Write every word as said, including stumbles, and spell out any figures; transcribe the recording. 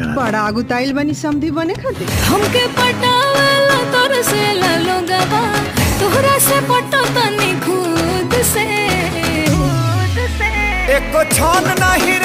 बड़ा आगुताइल बनी समधी बने खातिर। हमके पटावला तोर से लोगवा तोहरा से पटो तनी खुद से खुद से एको छान नहीं